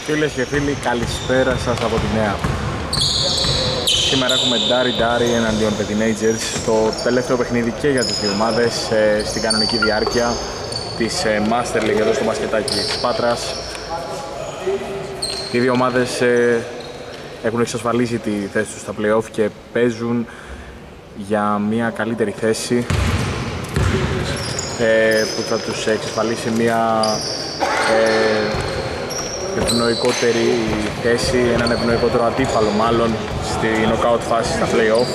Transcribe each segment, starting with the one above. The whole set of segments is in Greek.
Φίλες και φίλοι, καλησπέρα σας από τη Νέα. Σήμερα έχουμε Dari εναντίον The Teenagers, το τελευταίο παιχνίδι και για τις δύο ομάδες στην κανονική διάρκεια της Master League εδώ στο μπασκετάκι της Πάτρας. Οι δύο ομάδες έχουν εξασφαλίσει τη θέση τους στα play-off και παίζουν για μια καλύτερη θέση που θα τους εξασφαλίσει μια ευνοϊκότερη θέση, έναν ευνοϊκότερο αντίπαλο μάλλον στη knockout φάση στα play-off.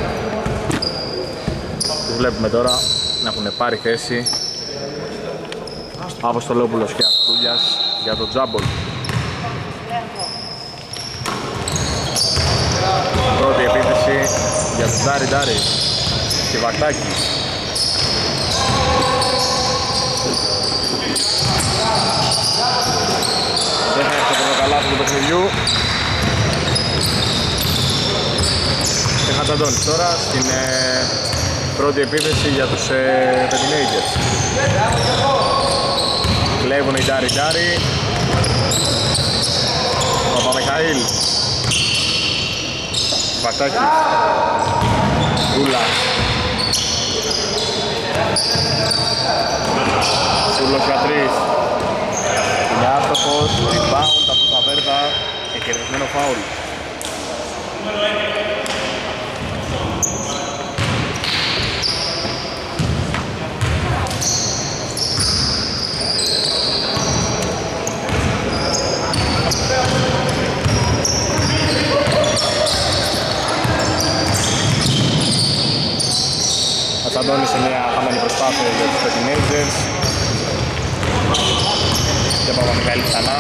Τους βλέπουμε τώρα να έχουν πάρει θέση Αποστολόπουλος και Αστούλιας για το τζάμπολ. Πρώτη επίθεση για τον Dari και Βακτάκη. Δεν θα έρθει το καλάθι του παιχνιδιού. Και Χατζαντώνης τώρα στην πρώτη επίθεση για τους The Teenagers. Κλέβουν οι Dari. Παπαμιχαήλ. Βακτάκης. Ούλας. Σούλος για τρεις. Είναι άστοχος, rebound από τα Βέρδα και κερδισμένο φάουλ. Κατσαντώνει σε μια χαμένη προσπάθεια για τους Teenagers και Παπαμιχαήλ ξανά.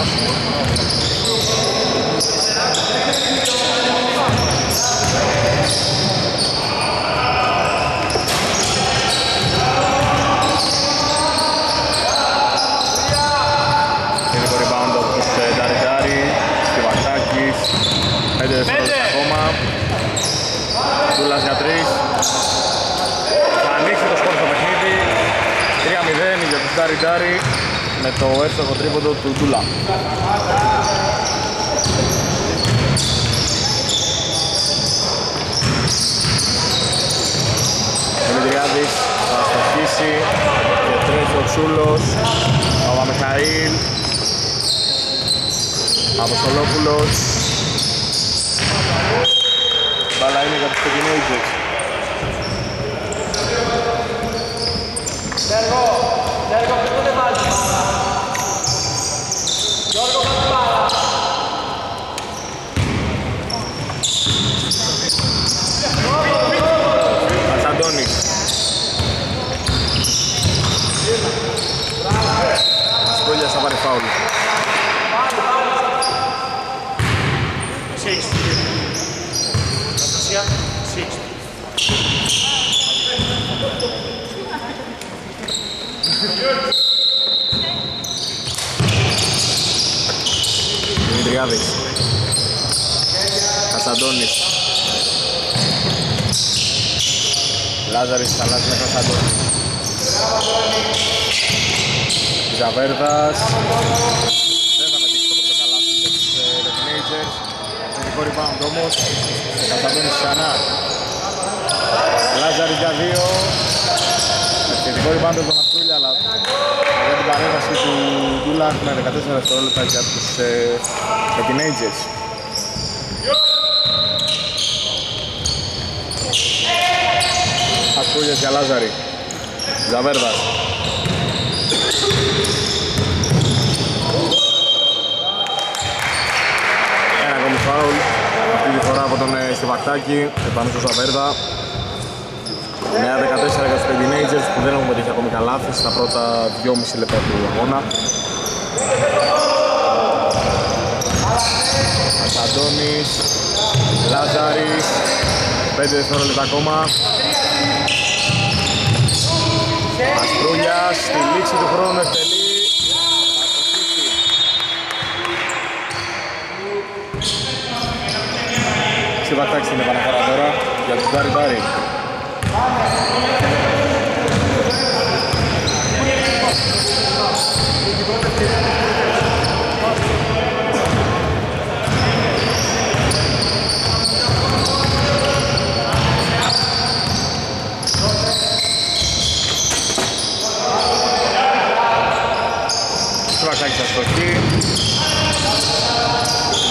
Είναι το rebound από τους Dari και Βακτάκης. 5 δευτερόλεπτα ακόμα. Ντούλας για 3. Θα ανοίξει το σκορ στο παιχνίδι. 3-0 για τους Dari με το εύστοχο τρίποντο του Ντούλα. Δημητριάδης θα αστοχίσει και τρέχει ο Ξούλος, Παπαμιχαήλ, Αποστολόπουλος. Μπάλα είναι για τους Teenagers. Γιώργο, πού δεν βάζεις. Γιώργο, πού πάρα. Κατσαντώνης. Ασκόλιας θα πάρει φάουλ. Δημητριάδης. Κατσαντώνης. Λάζαρης χαλάζει με Κατσαντώνη. Ζαβέρδας. Δεν θα πετύχει το πρώτο καλάθι για τους Teenagers. Τελικό rebound όμως. Κατσαντώνης ξανά. Λάζαρης για 2. Τελικό rebound από τον Αστούλια, αλλά για την παρέμβαση του Ντούλα έχουμε 14 δευτερόλεπτα για τους Teenagers. Αστούλιας για Λάζαρη. Ζαβέρδας. Ένα ακόμη φάουλ, αυτή τη φορά από τον Στιβακτάκη, επάνω στο Ζαβέρδα. Νέα 14 για τους Teenagers που δεν έχουν πετύχει ακόμη καλάθι στα πρώτα 2,5 λεπτά του αγώνα. Αντώνης, Λάζαρης, 5 δευτερόλεπτα ακόμα. Αστρούλιας, στη λήξη του χρόνου εκτελεί. Στη Βακτάκη στην επαναφορά τώρα για τον Dari.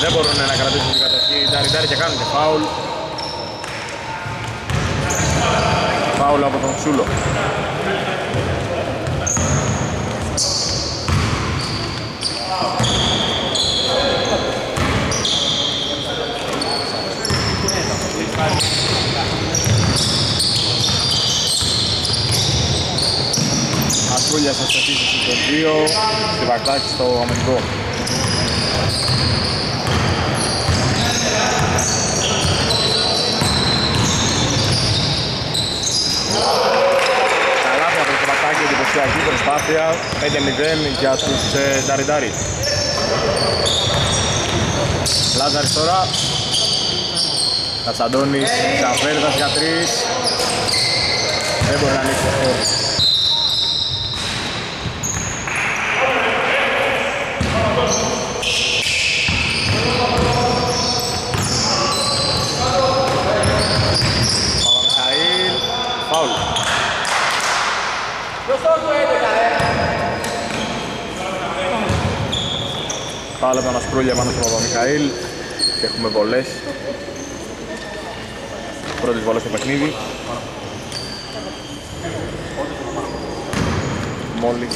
δεν μπορούν να κρατήσουν την κατοχή. Ντάρι και κάνουν και φάουλ. Φάουλ από τον Τσούλο. Ασκούλιας θα σταθήσει στους 2, στη Βακτάκη στο αμυντικό. Καλάθι από το Βακτάκη, εντυπωσιακή προσπάθεια, 5-0 για τους Ντάρι. Λάζαρης τώρα. Κατσαντώνης, Ξαφέρδας για 3. Δεν μπορεί να ανοίξει αυτό. Παπαμιχαήλ, φάουλ. Φάουλ από τον Ασπρούλια πάνω στον Παπαμιχαήλ και έχουμε βολές. Πρώτες βολές στο παιχνίδι. Μόλις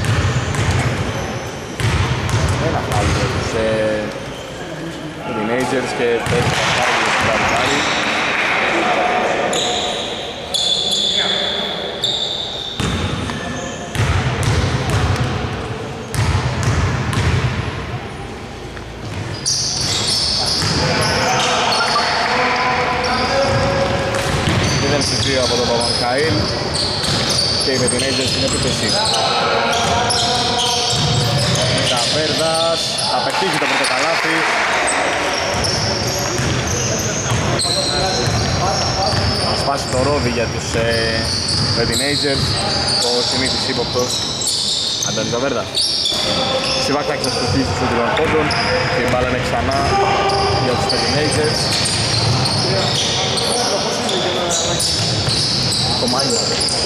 ένα φάουλ τους teenagers και 4 φάουλ στους Ντάρι. Από τον Παπαμιχαήλ και οι Τeenagers στην επίθεση. Ξαφέρδας θα πετύχει το πρώτο καλάθι. Θα σπάσει το ρόδι για τους Teenagers. Ο συνήθις ύποπτος Αντώνης Ξαφέρδας. Σιβακάκης θα στοχίσει στους τριών πόντων και η μπάλα είναι ξανά για τους Teenagers. Το Μάινο.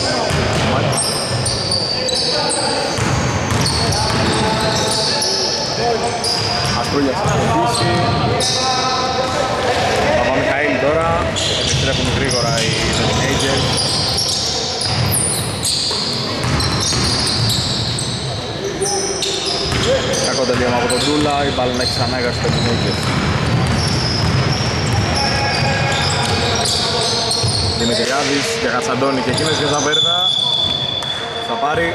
Ασπρούλιας θα στοχίσει. Παπαμιχαήλ τώρα. Επιστρέφουν γρήγορα οι Teenagers. Κακό τελείωμα από τον Τούλα. Η μπάλα είναι ξανά για τους Teenagers. Δημητριάδης για Κατσαντώνη και εκείνος για Ζαβέρδα. Θα πάρει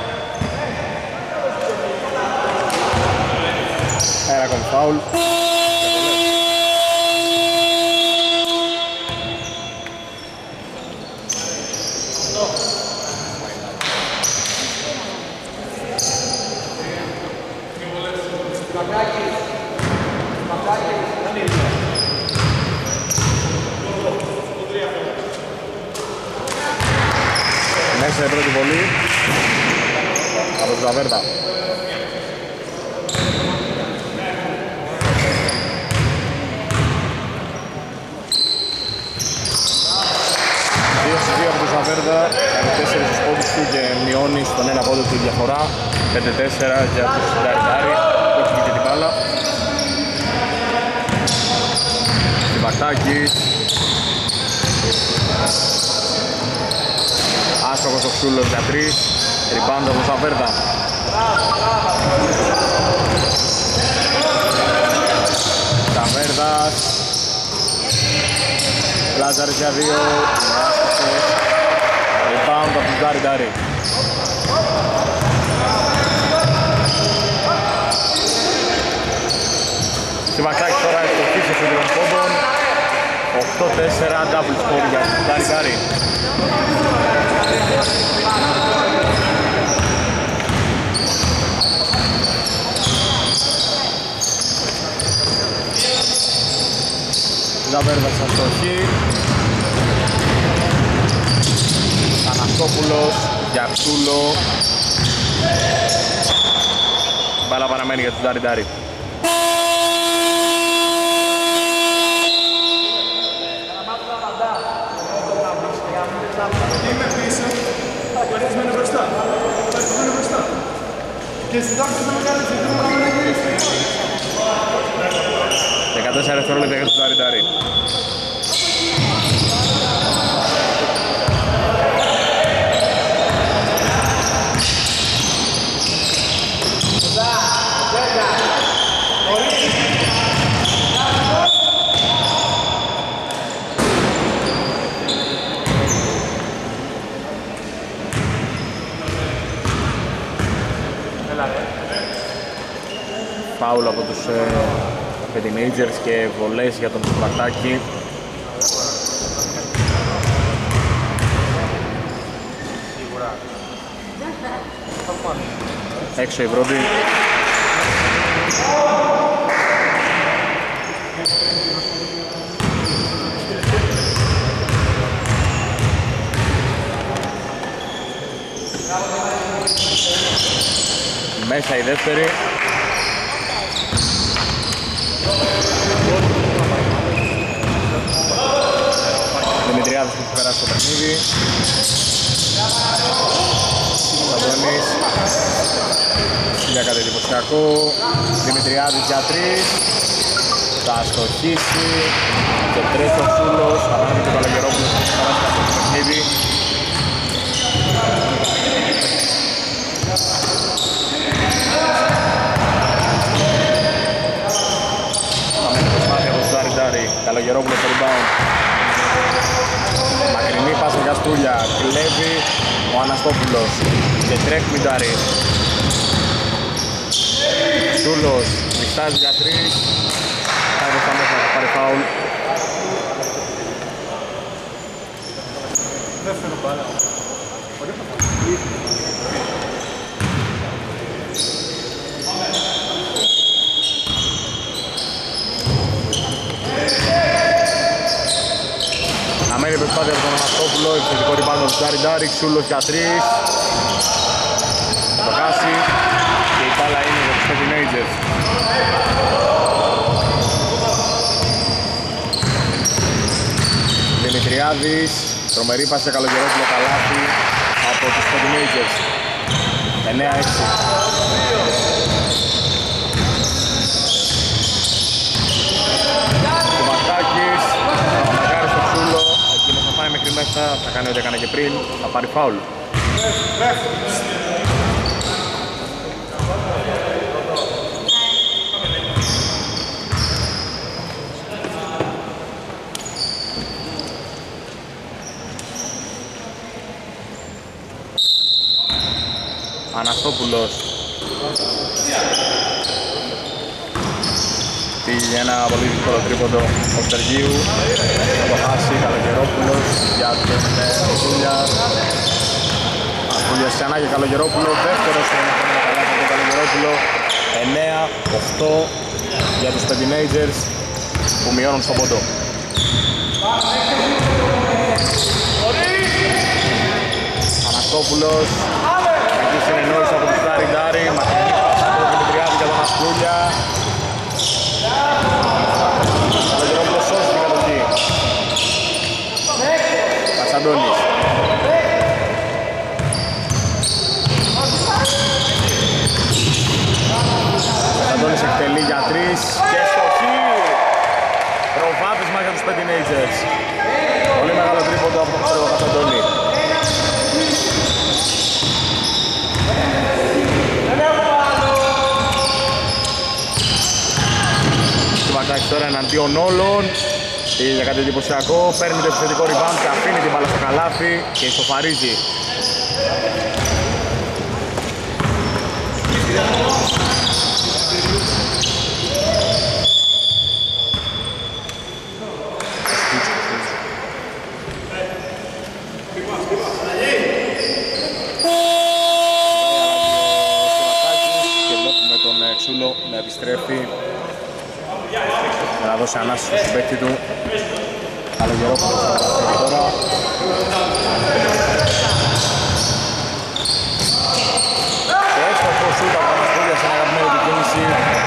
ένα ακόμη φάουλ. Μέσα η πρώτη βολή από τον Ζαβέρδα. Δύο από τον Ζαβέρδα, κάνει 4 στους πόντους του και μειώνει στον ένα πόντο του διαφορά. 5-4 για τους Ντάρι που έχει και την μπάλα. Βακτάκης. Άστοχος ο Ξούλος για 3. Ριμπάουντ από τον Ζαβέρδα. Ζαβέρδας. Λάζαρης για 2. Ριμπάουντ από τον Ντάρι. Σιβακάκης τώρα εστοχίσει στους δύο πόντων. 8-4 double score για τον Ντάρι. Ζαβέρδας στα στοχή. Αναστόπουλος για Ξούλο. Μπάλα παραμένει για τον Ντάρι. Είμαι πίσω, παρισμένο μπροστά. Και ζητάμε να με κάνετε να γυρίσει. 4 δευτερόλεπτα για τον Ντάρι. Φάουλ από τους Teenagers και βολές για τον Σπαρτάκη. Έξω η Βρόντι. Μέσα η δεύτερη. Δημητριάδης που έχει περάσει το παιχνίδι. Σαντώνης για κάτι εντυπωσιακό. Δημητριάδης για 3. Θα αστοχίσει και τρέχει ο Σούλος. Ανάμεσα το Καλογερόπουλος που έχει περάσει αυτό το παιχνίδι. Καλογερόπουλος στο rebound. Μακρινή πάσα για Στούλια. Κλέβει ο Αναστόπουλος και τρέχει Μιντάρη. Στούλος μιστάζει για 3. Πάει στα μέσα, θα πάρει φάουλ. Δεύτερο μπάλα. Αμένη προσπάθεια από τον Αναστόπουλο, επιθετικό rebound του Ντάρι, Ξούλος για 3. Θα το χάσει και η μπάλα είναι για τους Teenagers. Δημητριάδης, τρομερή πάση σε Καλογερόπουλο, καλάθι από τους Teenagers. 9-6. Μέχρι μέσα, θα κάνει ό,τι έκανε και πριν, θα πάρει φάουλ. Αναστόπουλος. Πήγε ένα πολύ δύσκολο τρίποντο ο Στεργίου. Θα το χάσει, Καλογερόπουλος για τον Σούλια. Σούλιας ξανά και Καλογερόπουλο. Δεύτερος στο ενεχόμενο καλά από τον Καλογερόπουλο. 9-8 για τους Teenagers που μειώνουν στον πόντο. Αναστόπουλος. Εκεί συνεννόησε από τους Ντάρι. Μακρινή πάσα από τον Δημητριάδη για τον Ασκούλια. Καλογερόπουλος σώζει την κατοχή. Κασαντώνης. Κασαντώνης εκτελεί για 3 και στοχή. Προβάδισμα για τους Teenagers. Πολύ μεγάλο τρίποντο από τον Κασαντώνη. Βακάκης τώρα εναντίον όλων. Για κάτι εντυπωσιακό, παίρνει το επιθετικό rebound και αφήνει την μπάλα στο καλάθι και ισοφαρίζει. Και βλέπουμε τον Ξούλο να επιστρέφει να δώσει ανάσταση στον παίκτη του. Καλογερόπουλος τώρα. Και έστοχο σούτ από τον Αστούλια σε ένα αγαπημένο του κίνηση.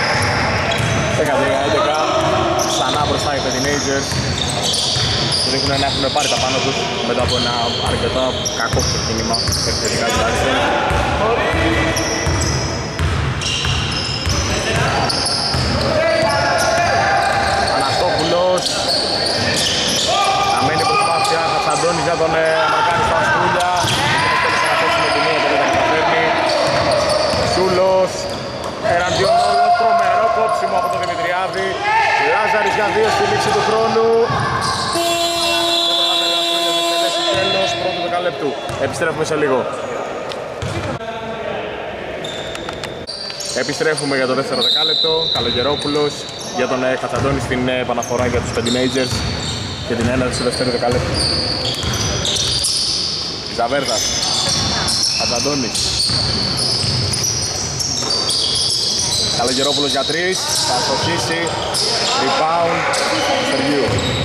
13-11. Ξανά μπροστά οι Teenagers που δείχνουν να έχουν πάρει τα πάνω τους μετά από ένα αρκετά κακό ξεκίνημα επιθετικά τουλάχιστον. προλάβει. Λάζαρης για 2 στη λήξη του χρόνου. Τέλος πρώτου δεκαλέπτου. Επιστρέφουμε σε λίγο. Επιστρέφουμε για το δεύτερο δεκάλεπτο. Καλογερόπουλος για τον Χατζαντώνη στην επαναφορά για τους Teenagers και την έναρξη του δεύτερου δεκαλέπτου. Ζαβέρδας, Χατζαντώνης. Καλογερόπουλος για 3, θα αστοχίσει, rebound, Σεργίου.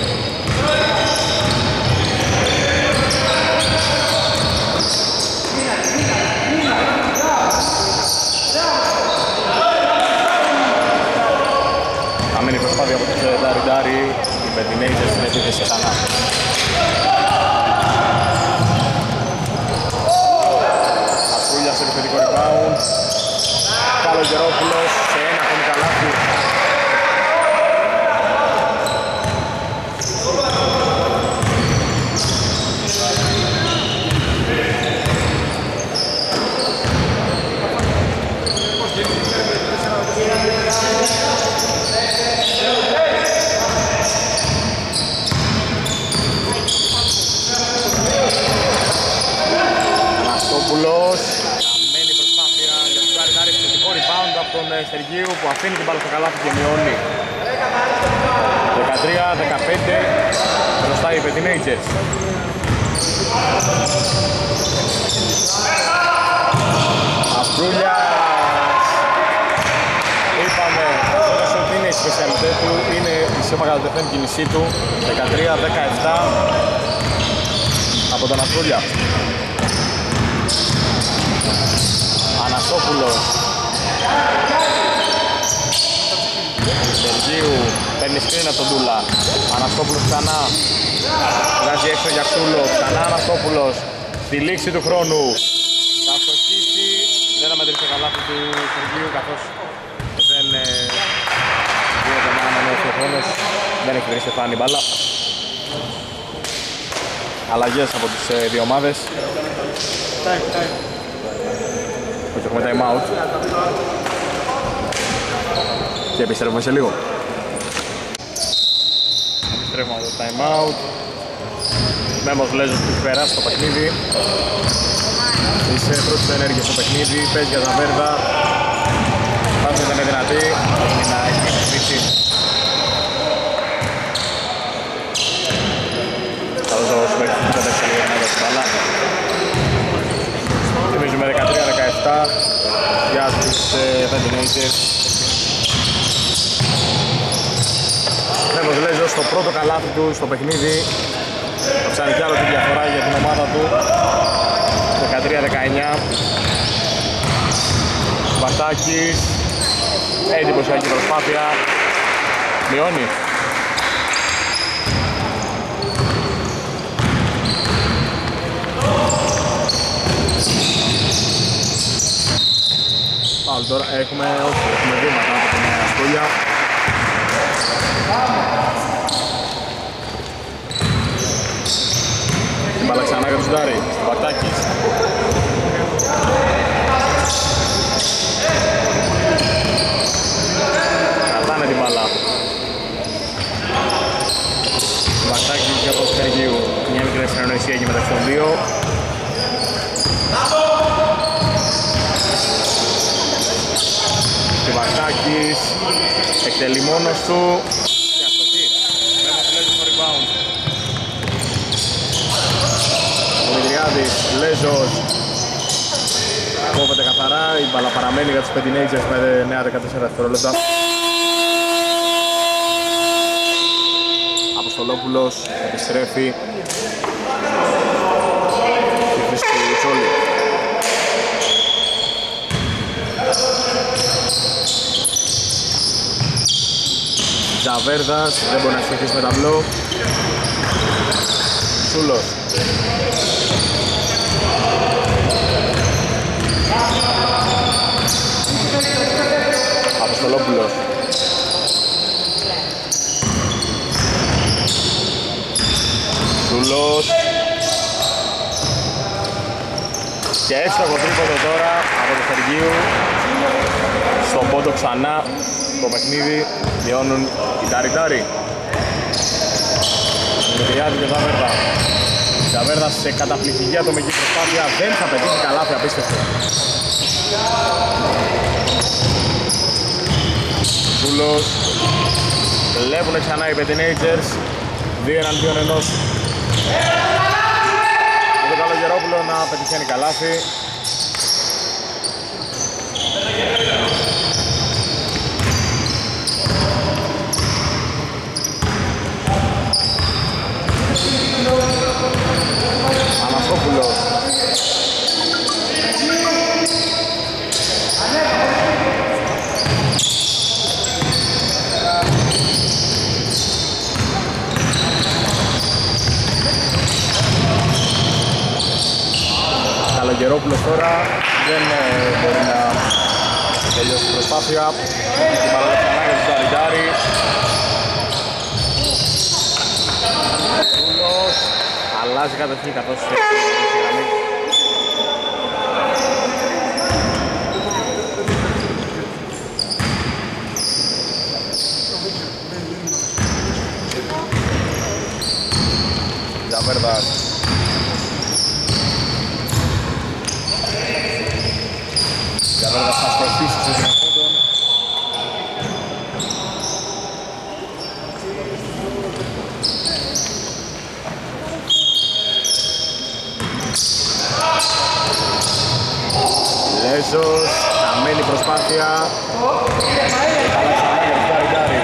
Αμένη προσπάθεια από τους Ντάρι, οι Teenagers στην επίθεση ξανά. Ασκούλια σε επιθετικό rebound. Καλογερόπουλος σε ένα ακόμη καλάθι. Αναστόπουλος. Καμμένη προσπάθεια για τον Καρινάρη, επιθετικό rebound από τον Σεργίου που αφήνει την μπάλα στο καλάθι και μειώνει. 13-15 μπροστά οι Teenagers. Αστρούλιας. Είπαμε ότι είναι η σπεσιαλιτέ του, είναι η σεμαγαλτεθέν κίνησή του. 13-17 από τον Αστρούλια. Αναστόπουλος. Σεργίου παίρνει σκριν από τον Τούλα. Αναστόπουλος ξανά. Βγάζει έξω για Ξούλο. Ξανά Αναστόπουλος. Στη λήξη του χρόνου θα αστοχίσει. Δεν θα μετρήσει το καλάθι του Σεργίου καθώς δεν γίνεται να ανανεώσει ο χρόνος. Δεν έχει βρει στεφάνι η μπάλα. Αλλαγές από τις δύο ομάδες. Όχι, έχουμε time out. Και επιστρέφουμε σε λίγο. Επιστρέφουμε από το time out. Μέμος Λέζος που έχει περάσει το παιχνίδι. Είσαι πρώτης ενέργειας στο παιχνίδι. Παίζει για Ζαβέρδα. Πάντα ήταν δυνατή. Είναι να έχει εξυπηρετήσει. Θα δώσω όσο μέχρι την κατεύθυνση λίγο να δώσει μπάλα. Θυμίζουμε 13-17 για τους Teenagers. Μέμος Λέζος στο πρώτο καλάθι του στο παιχνίδι. Ψάνει κι άλλο τη διαφορά για την ομάδα του. 13-19. Βαστάκης. Εντυπωσιακή προσπάθεια. Μειώνει. Πάλι τώρα έχουμε βήματα από την Αστούλια. Την μπάλα ξανά για τους Ντάρι, στο Βατάκης. Κρατάνε την μπάλα. Βατάκης για τον Σεργίου. Μια μικρή συνεννοησία εκεί μεταξύ των δύο. Βατάκης εκτελεί μόνος του και αστοχή. Μέμος Λέζος στο rebound. Ο Μητριάδης, Λέζος κόβεται καθαρά, η μπάλα παραμένει για τους Teenagers με 9-14 δευτερόλεπτα. Αποστολόπουλος επιστρέφει και βρίσκει Τσόλι. Ζαβέρδας, δεν μπορεί να στοιχήσει με ταμπλό. Σούλος. Αποστολόπουλος. Σούλος. Και έστοχο τρίποντο τώρα από το Σεργίου. στον πόντο ξανά το παιχνίδι διώνουν οι Ντάρι-Ντάρι. Δημητριάδη και Ζαβέρδα. Ζαβέρδα σε καταπληκτική ατομική προσπάθεια, δεν θα πετύχει καλάθι, απίστευτο. Ζούλος. Βλέπουνε ξανά οι Teenagers, 2-1-1. Με τον Καλογερόπουλο να πετυχαίνει καλάθι. Αναστόπουλος. Καλογερόπουλος τώρα δεν μπορεί να τελειώσει την προσπάθεια. Την παρόλα ξανά για τους Ντάρι-Ντάρι. Αλλάζει κατοχή καθώς στη γραμμή. Ζαβέρδας. Ζαβέρδας θα σκορπίσει σε δυνατόντων. Λέζος, χαμένη προσπάθεια. Καλά ξανά για τους Ντάρι-Ντάρι.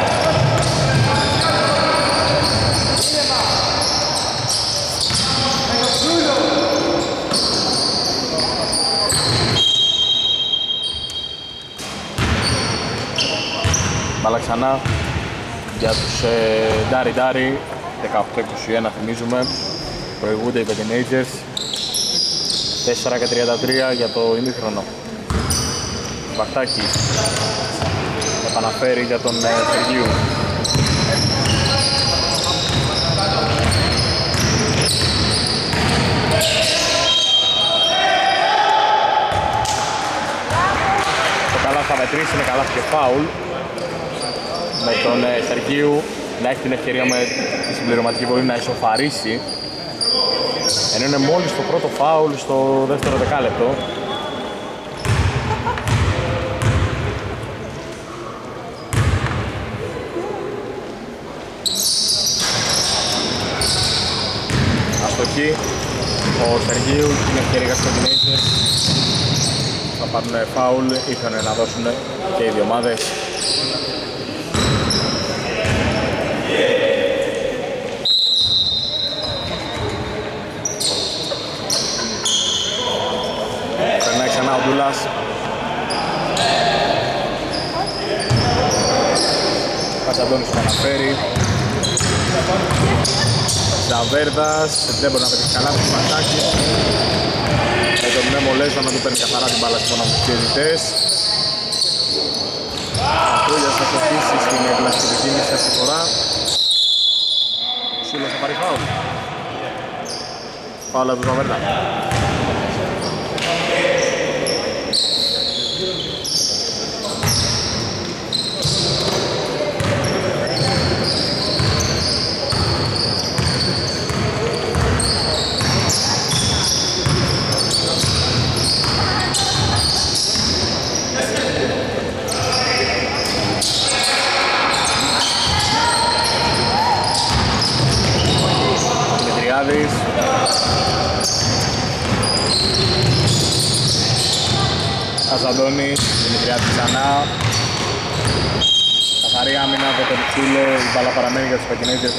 Μπάλα ξανά για τους Ντάρι-Ντάρι. 18-21 θυμίζουμε. Προηγούνται οι Teenagers. 4-33 για το ημίχρονο. Βαχτάκης επαναφέρει για τον Σεργίου. Το καλά θα μετρήσει, είναι καλά και φάουλ. Με τον Σεργίου να έχει την ευκαιρία με τη συμπληρωματική βολή να ισοφαρίσει. Ενώ είναι μόλις το πρώτο φάουλ στο δεύτερο δεκάλεπτο. Αστοχή ο Σεργίου, την ευκαιρία για τους Teenagers. Θα πάρουν φάουλ, ήθελαν να δώσουν και οι δύο ομάδες. Περνάει ξανά ο Ντούλας. Κατσαντώνης που αναφέρει. Ζαβέρδας, δεν μπορεί να πετύχει καλά τους Μαρτάκης. Με τον Νέμο Λέζο να του παίρνει καθαρά την μπάλα στους μοναδικούς διαιτητές. Αυτούλιας θα σοφίσει στην κλασική κίνηση αυτή τη φορά. Ο Σούλος θα πάρει φάουλ. Φάουλα του Ζαβέρδα. Δημητριάδης. Καζαντώνης, Δημητριάδης ξανά. Καθαρή άμυνα από τον Τσούλο, η μπάλα παραμένει για τους Teenagers.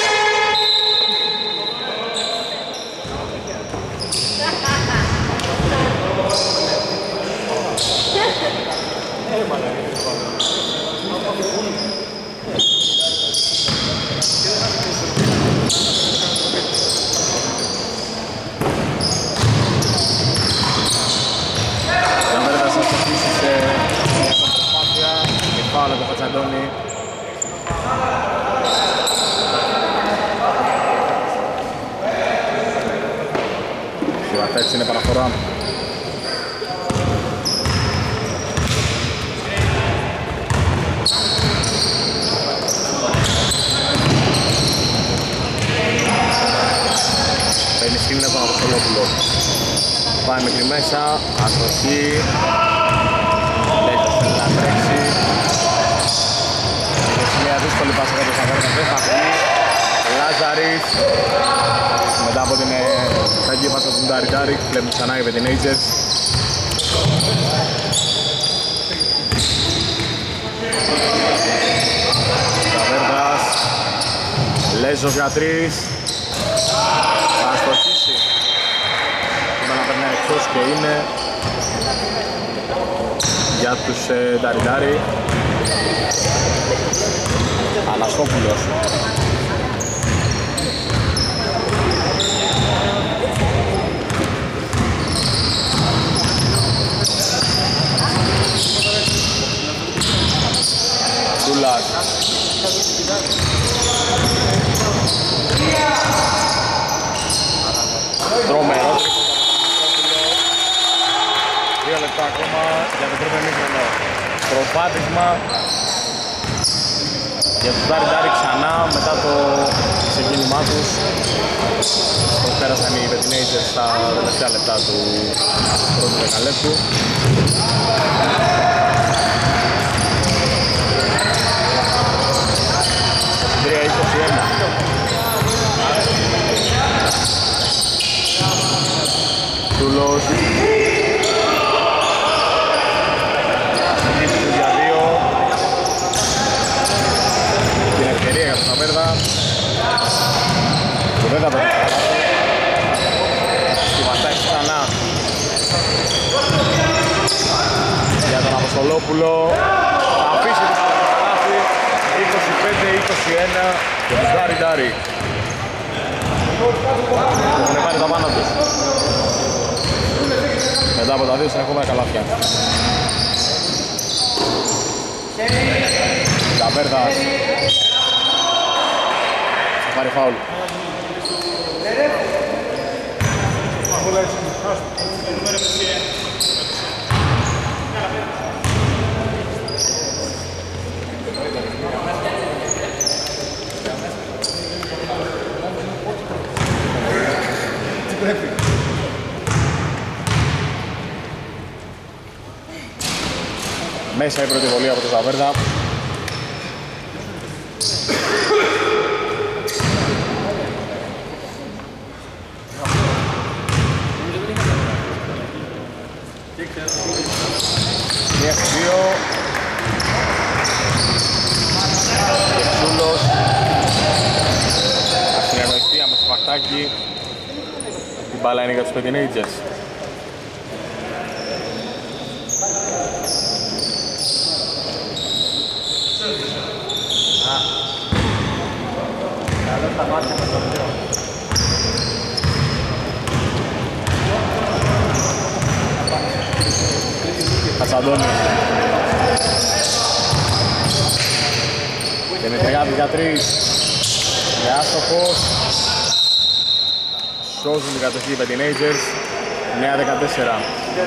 Αντώνη. Έτσι είναι παραφορά. πάει μέχρι μέσα, αστοχή. Λέιτος θέλει να τρέξει. Είναι μια δύσκολη πάσα για τον Σαββέρδα, δεν θα βγει. Λάζαρης. Μετά από την κακή πάσα του Ντάρι, βλέπουμε ξανά οι Teenagers. Σαββέρδας. Λέζος για 3. Θα αστοχίσει. Να περνάει εκτός και είναι για τους Ντάρι. Αναστόπουλος. Τούλας. Τρομερό. 2 λεπτά ακόμα για το πρώτο ημίχρονο. Προπάτησμα για τους Ντάρι ξανά μετά το ξεκίνημά τους. Πέρασαν οι Teenagers στα τελευταία λεπτά του πρώτου δεκαλέπτου. Τούλος. Για 2. Την ευκαιρία για τον Σαββέρδα. Το δεν θα πέτει. Στη Βαστάκη ξανά. Για τον Αποστολόπουλο. Θα αφήσει την καλάθι. 25-21 για τον Ντάρι. Έχουν πάρει τα πάνω τους. Μετά από τα 2 συνεχόμενα καλάθια. Σαββέρδας. Θα πάρει φάουλ. Μέσα η πρώτη βολή από τον Σαββέρδα. Μία 2. Σούλος. Ασυνεργοστία με Σπακτάκι. Την μπάλα είναι για τους Teenagers. Κατσαντώνης. Δημητριάδης για 3. Και άστοχος. Σώζουν την κατοχή οι Teenagers. 9-14.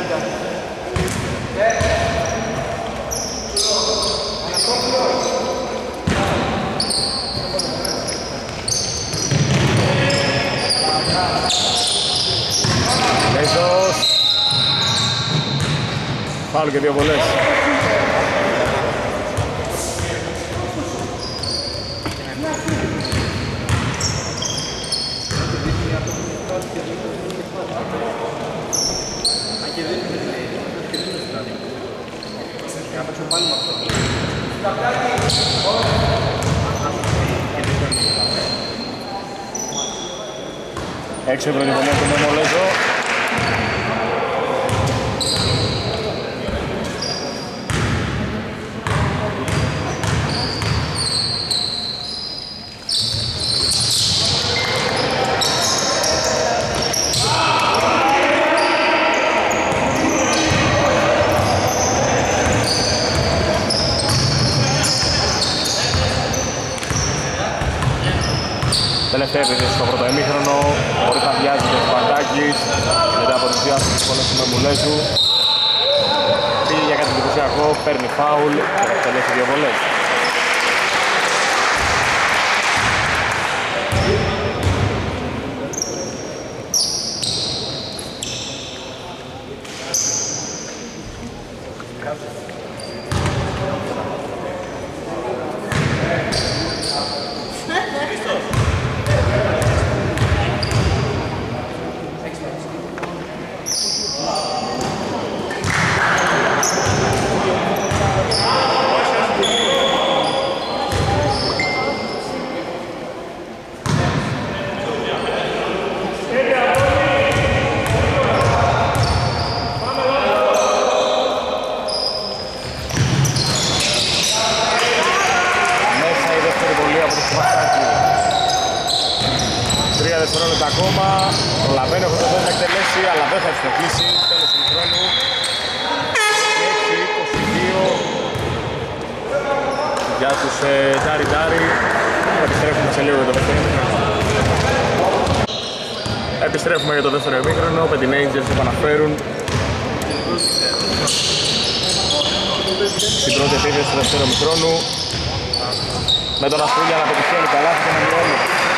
Λέζος. Φάουλ και 2 βολές. Έξω η πρώτη βολή από τον Μολέζο. Τελευταία επίθεση στο πρώτο ημίχρονο, χωρίς να βιάζεται ο Σπαρτάκης μετά από τις 2 άσχημες του Μεμουλέζου. Πήγε για κάτι εντυπωσιακό, παίρνει φάουλ και θα εκτελέσει 2 βολές. από το Στιβακτάκι. 3 δευτερόλεπτα ακόμα. Προλαβαίνει ο Κοντοδόν να εκτελέσει, αλλά δεν θα ευστοχίσει. Τέλος του χρόνου. 6-22 για τους Ντάρι. Επιστρέφουμε σε λίγο για το δεύτερο ημίχρονο. Επιστρέφουμε για το δεύτερο ημίχρονο. Με την Angels επαναφέρουν στην πρώτη επίθεση του δεύτερου ημίχρονου. Με τον Αστρούλια να πετυχαίνει καλά και να μειώνει.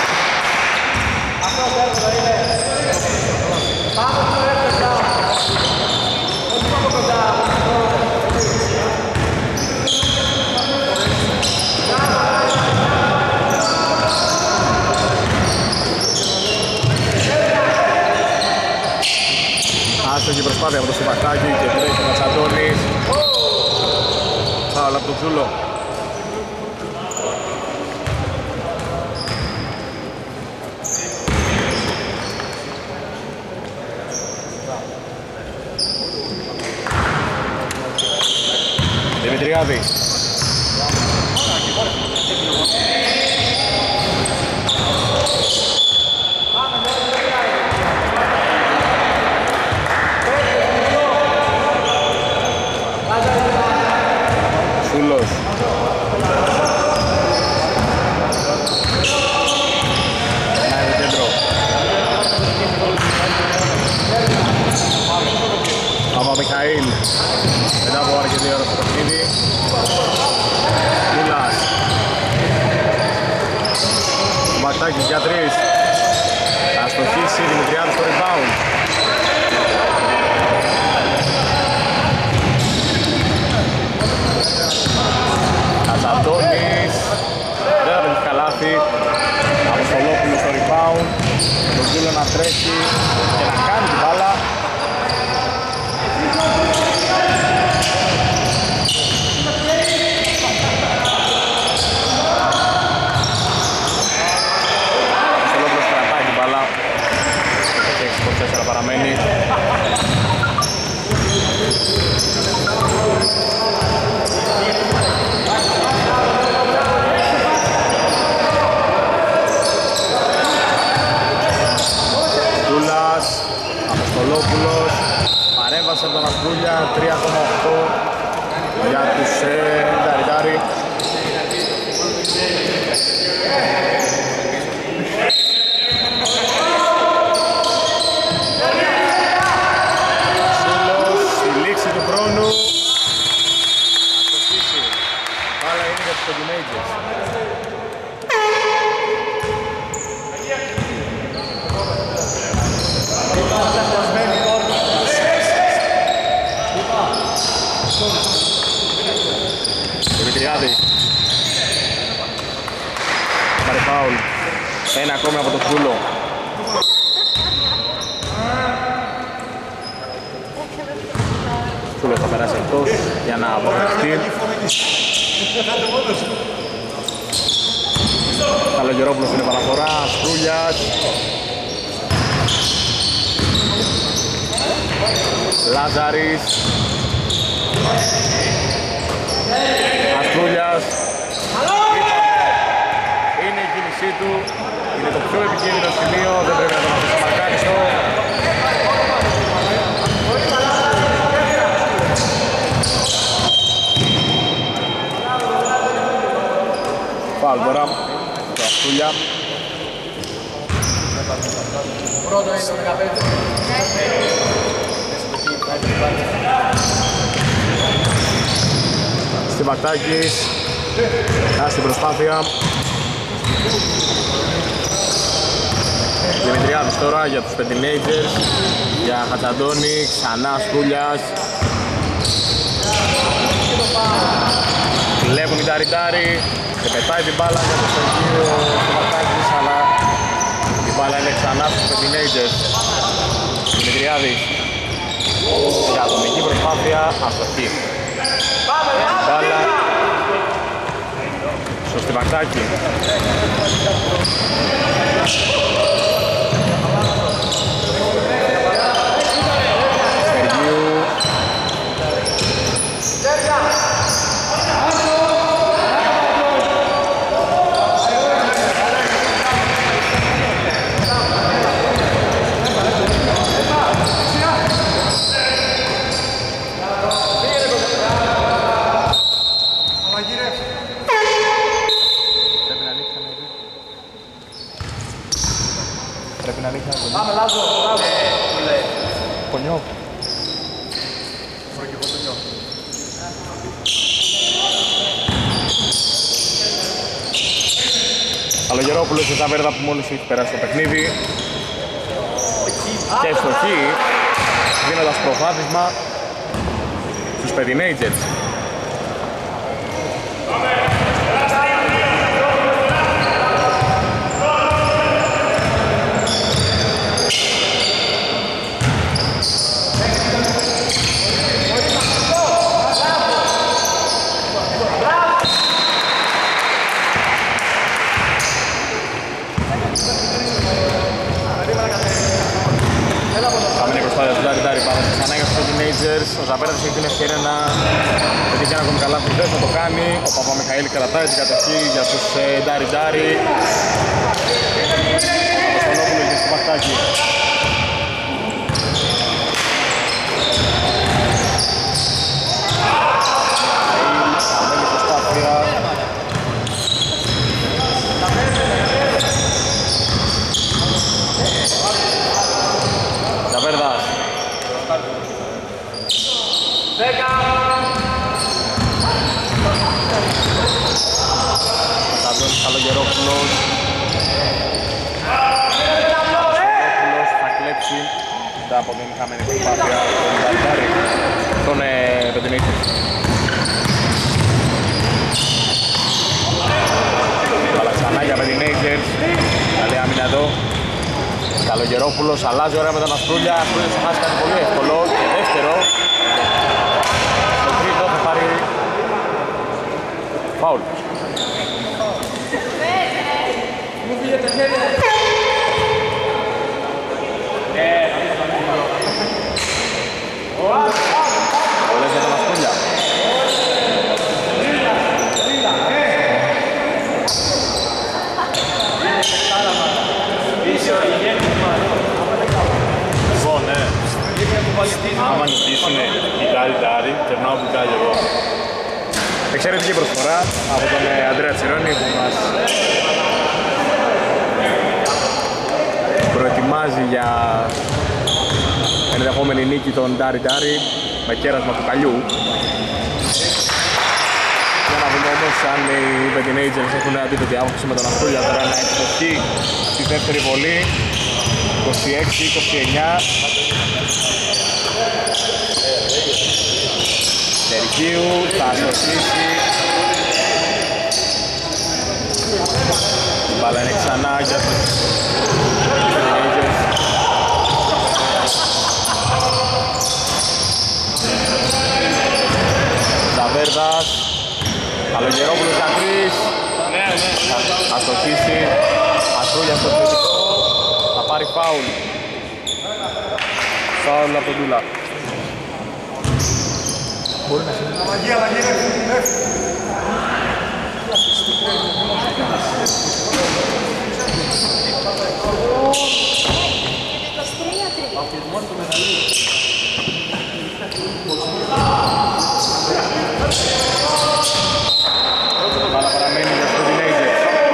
Άστοχη προσπάθεια από το Στιβακτάκι και τρέχει ο Ματσαντώνης. Φάουλ από τον Τζούλο. Δημητριάδης. Σούλος. Νάει το κέντρο. Παπαμιχαήλ. Μετά από αρκετή ώρα στο παιχνίδι. Μούλας. Μπακτάκης για 3. Θα στοχίσει Δημητριάδης στο rebound. Κατσαντώνης. Δεν θα πετύχει καλάθι. Αποστολόπουλος στο rebound. Με τον Ζήλο να τρέχει και να κάνει την μπάλα. Αποστολόπουλος κρατάει την μπάλα. Και 6-4 παραμένει. Αποστολόπουλος, παρέμβασε από τον Αστρούλια, 3,8 για τους Ντάρι. Σούλος, στη λήξη του χρόνου, θα στοχίσει. Πάλα είναι για τους Κοντινέιτζες. Δημητριάδη. Πάρει φάουλ. Ένα ακόμη από το Κούλο. Κούλο θα περάσει εκτός για να αποφευκτεί. Καλογερόπουλος στην επαναφορά. Στρούλιας. Λάζαρης. Αστρούλιας. Είναι η κίνησή του. Είναι το πιο επικίνδυνο σημείο. Δεν πρέπει να τον αφήσει μαρκάριστο. Φάουλ τώρα. Το Αστρούλια. Πρώτο είναι το 15. Στιβακτάκης. Κάνει την προσπάθεια. Δημητριάδης τώρα για τους Teenagers. Για Χατζαντώνη, ξανά Σκούλιας. Βλέπουν οι Ντάρι και πετάει την μπάλα για το Σεργείο Στιβακτάκης, αλλά η μπάλα είναι ξανά στους Teenagers. Δημητριάδης για ατομική προσπάθεια, αστοχή. Μπάλα στο Στιβακτάκι. Σεργίου. Πρέπει να ρίχνει ένα κονιό. Πάμε Λάζο, μπράβο. Κονιό. Φοροκικό κονιό. Καλογερόπουλος και Ζαβέρδα που μόλις έχει περάσει το παιχνίδι. Και στοχή, δίνοντας προβάδισμα στους Pedinagers. Ο Ζαβέρας έχει την ευκαιρία να πετύχει ένα ακόμη καλά φουδές, θα το κάνει. Ο Παπαμιχαήλ κρατάει την κατοχή για τους Ντάρι. Αποστολόπουλος για στο Παχτάκι. Αμέλη προσπάθεια. Ζαβέρδας. Καλογερόπουλος θα κλέψει μετά από την χαμένη προσπάθεια τον Pedinagers. Αλλά ξανά για Pedinagers, καλή άμυνα εδώ. Καλογερόπουλος αλλάζει ωραία με τον Ασπρούλια, Ασπρούλια θα χάσει κάτι πολύ εύκολο και δεύτερο. Το τρίτο θα πάρει φάουλ. Πολλές για τον Ασπρούλια. Λοιπόν, ναι. Άμα νικήσουν οι Ντάρι, περνάω μπουκάλι εγώ. Εξαιρετική προσφορά από τον Αντρέα Τσιρόνι που μας προετοιμάζει για ενδεχόμενη νίκη των Ντάρι με κέρασμα του καλιού. Για να δούμε όμως αν οι Pedinagers έχουν αντίθετη άποψη με τον Ασπρούλια τώρα να εκδοχεί στη δεύτερη βολή 26-29. Σεργίου θα αστοχίσει. Η μπάλα είναι ξανά για τους Pedinagers. Ζαβέρδας, Καλογερόπουλος για τρεις. Αστοχίσει. Ασπρούλια στο θετικό. Θα πάρει φάουλ. Φάουλ από τον Ντούλα. Μπορεί να συμβεί. Μπάλα παραμένει για τους Pedinagers.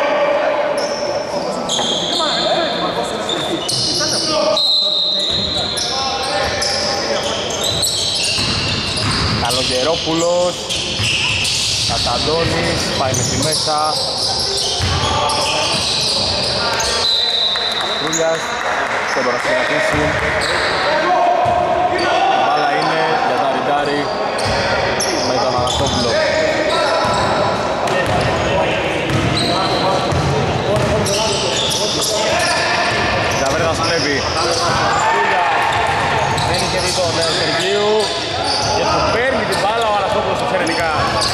Καλογερόπουλος, Καταντώνης, πάει μέχρι μέσα. Ασπρούλιας, δεν μπορεί να συγκρατήσει. Η μπάλα είναι για τα Ντάρι με τον Αναστόπουλο. Ζαβέρδας κλέβει. Δεν είχε δει τον Σεργίου και του παίρνει την μπάλα ο Αναστόπουλος εξαιρετικά.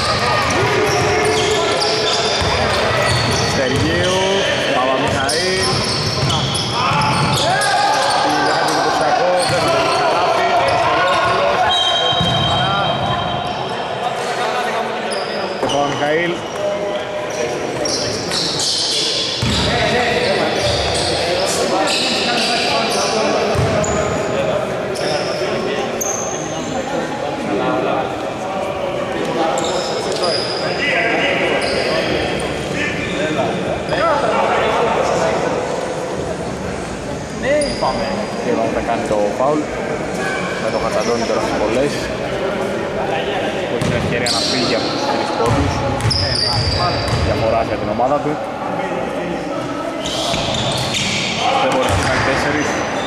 Σεργίου, Παπαμιχαήλ. Είχα την εντυπωσιακό, δεν το καλάθι. Αστολόπουλος, και Παπαμιχαήλ. κάνει το φάουλ με το Χατζαντώνη τώρα στις βολές που έχει την ευκαιρία να φύγει από τους 3 πόντους, διαφορά για την ομάδα του. Δεν μπορεί να κάνει 4.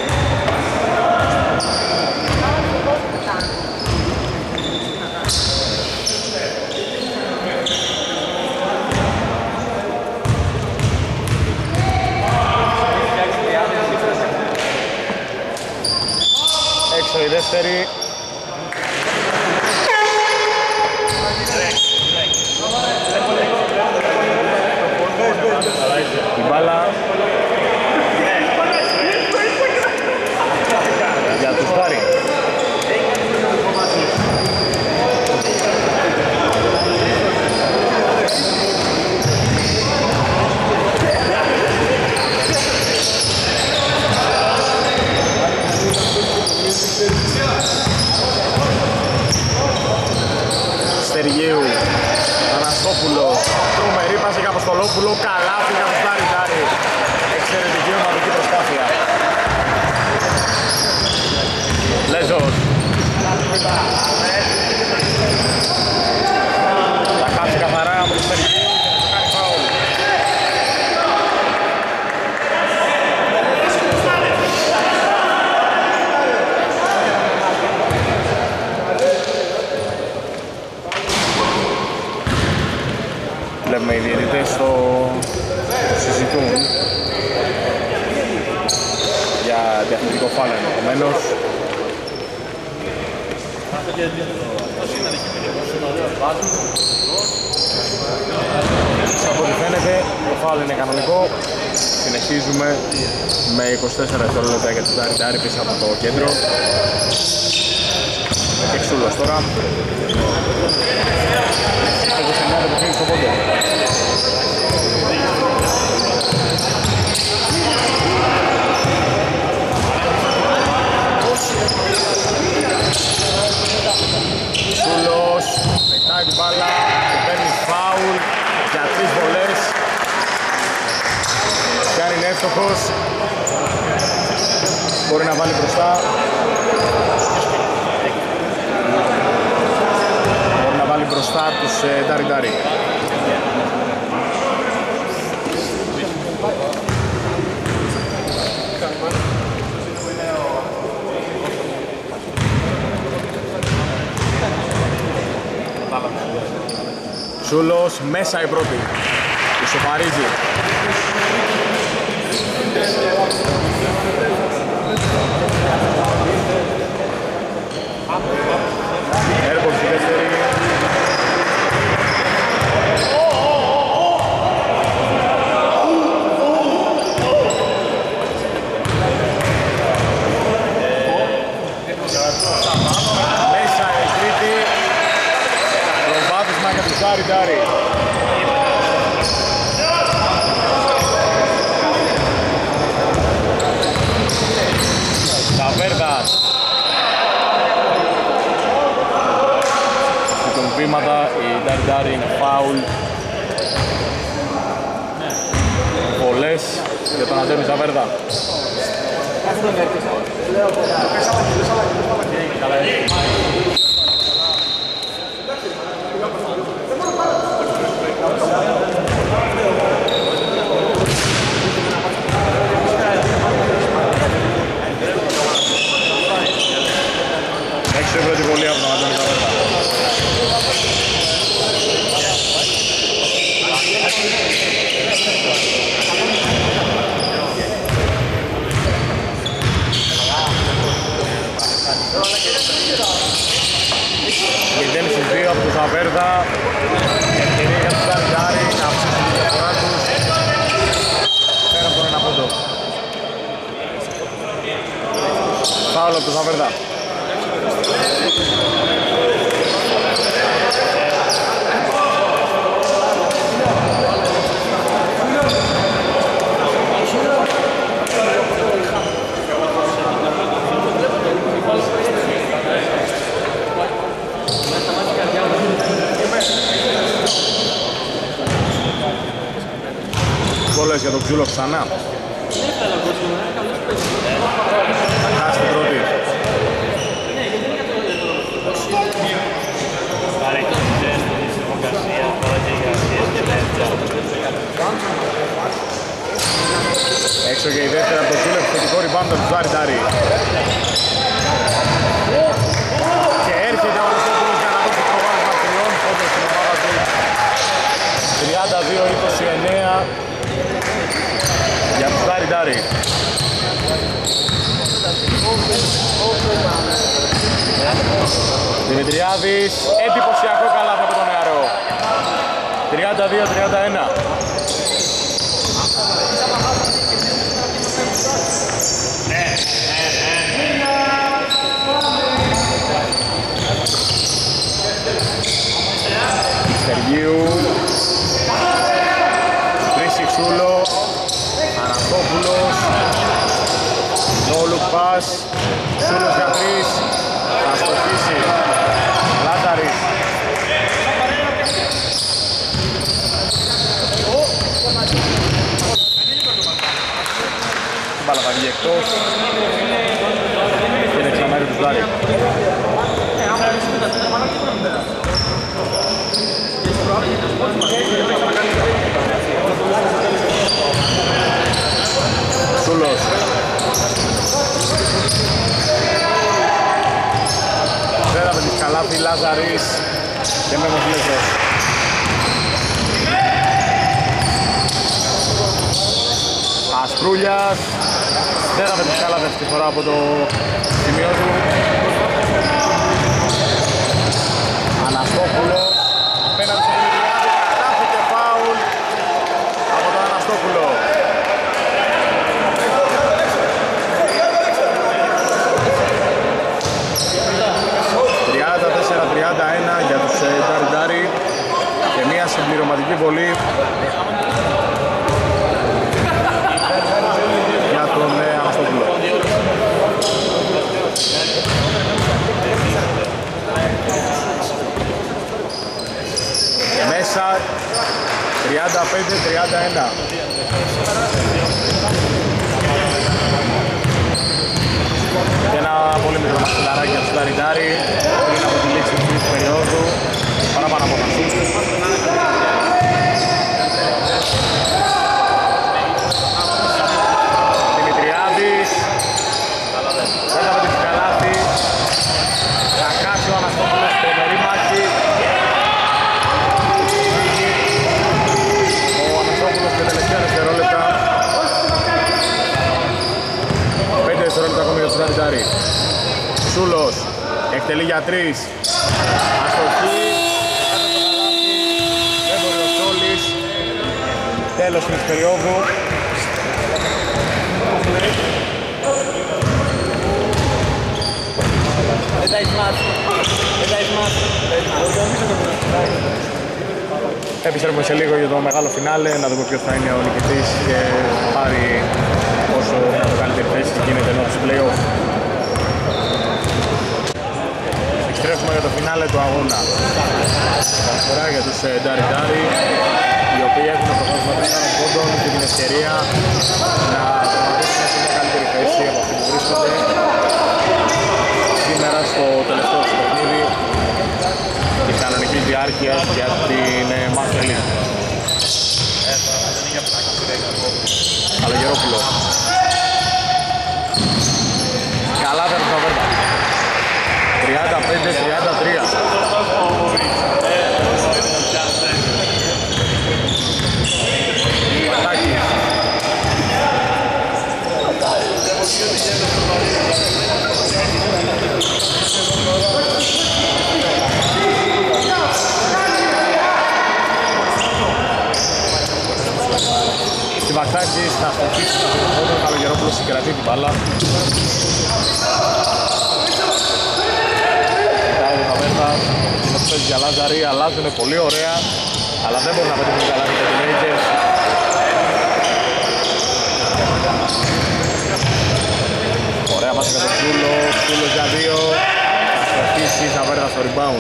Έξω η δεύτερη. Η μπάλα για τους Δάρη. Στεργίου, Αναστόπουλος, τρομερή πάση για Αποστολόπουλο, καλάθι για τους Δάρη. Εξαιρετική ομαδική προσπάθεια. Λέζος. Θα χάσει καθαρά από τους Στεργίου, θα κάνει φάουλ. Βλέπουμε οι διαιτητές το συζητούν για διαφορετικό φάουλ ενδεχομένως. Από ό,τι φαίνεται το φάουλ είναι κανονικό. Συνεχίζουμε με 24 δευτερόλεπτα για τους Δάρη πίσω από το κέντρο. Και Ξούλος τώρα. Έδωσε μια το παιχνίδι στο πόντο. Ξούλος πετάει την μπάλα και παίρνει φάουλ για 3 βολές. Και αν είναι εύστοχος μπορεί να βάλει μπροστά. Μπορεί να βάλει μπροστά τους Ντάρι. Σούλος μέσα η πρώτη. Ισοφαρίζει. Έρπον στη δεύτερη. Μέσα η τρίτη. Προβάδισμα για τους Ντάρι. Ταβέρδας. Στον βήματα η Ντάρι είναι φάουλ. Πολλές για τον Αντώνη Ταβέρδα. Έξω η πρώτη βολή από τον Αντώνη Ταβέρδα. Γεντέλη στις 2 από τον Ταβέρδα. Ευκαιρία για τους Ντάρι να αυξήσουν τη διαφορά τους. Πέρα από τον ένα πόντο. Φάουλ από τον Ταβέρδα. Βόλες για τον Ξούλο ξανά. χάσει την πρώτη. Έξω και η δεύτερη από το Τζούλεφ, θετικό rebound από τον Ζάρι. Και έρχεται ο Αναστόπουλος για να δώσει προβάδισμα τριών πόντων στην ομάδα του. 32-29 για τον Ζάρι. Δημητριάδης, εντυπωσιακό καλάθι από τον νεαρό. 32-31. Σεργίου, Χρυσιξούλο, Αναστόπουλος, no look pass, Σούλος για τρεις, θα στοχίσει, Λάταρης. Η μπάλα θα βγει εκτός και είναι ξαναμέρει του Ζάρι. Σούλος. Πέρα με τη Σκαλάφη, Λάζαρης και Μέμος Λέζος. Ασπρούλιας. Πέρα με τη Σκαλάφη αυτή τη φορά από το σημείο του. Αναστόπουλος. Απέναντι στο Δημητριάδη, κατάφερε και φάουλ από τον Αναστόπουλο. Για τους Ντάρι και μια συμπληρωματική βολή για τον Αναστόπουλο. Μέσα 35-31. Και ένα πολύ μικρό μαξιλαράκι για τους Ντάρι πριν από τη λήξη της τρίτης περίοδου, παραπάνω από τα σούτ. Δημητριάδης, πέρα από τη Σκαλάφη, θα χάσει ο Αναστόπουλος, τρομερή μάχη. Ο Αναστόπουλος με τελευταία δευτερόλεπτα. 5 δευτερόλεπτα ακόμη για τους Ντάρι. Σούλος, εκτελεί για 3. Αστοχή. Δεν μπορεί ο Σόλης. Τέλος της περίοδου. Επιστρέφουμε σε λίγο για το μεγάλο φινάλε, να δούμε ποιος θα είναι ο νικητής και θα πάρει όσο καλύτερη θέση γίνεται ενώ τους play-off. Επιστρέφουμε για το φινάλε του αγώνα. Καλησπέρα για τους Ντάρι, οι οποίοι έχουν προχωρήσει με 4 πόντων και την ευκαιρία να τερματίσουν σε μια καλύτερη θέση από αυτή που βρίσκονται σήμερα στο τελευταίο του παιχνίδι της κανονικής διάρκειας για την Master League. Καλογερόπουλο. Καλά θα το βέρμα. 35-33. Πατάκης. Στη Βακτάκης θα στοχίσει το πόδο, ο Καλογερόπουλος συγκρατεί την μπάλα. Κοιτάει ο Καβέρτας, είναι που παίζει για Λάζαρη, αλλάζουν πολύ ωραία, αλλά δεν μπορούν να πετύχουν καλά και οι Lakers. Ωραία μας για τον Τσούλο, Τσούλος για 2, θα στοχίσει, θα βέρτα στο rebound.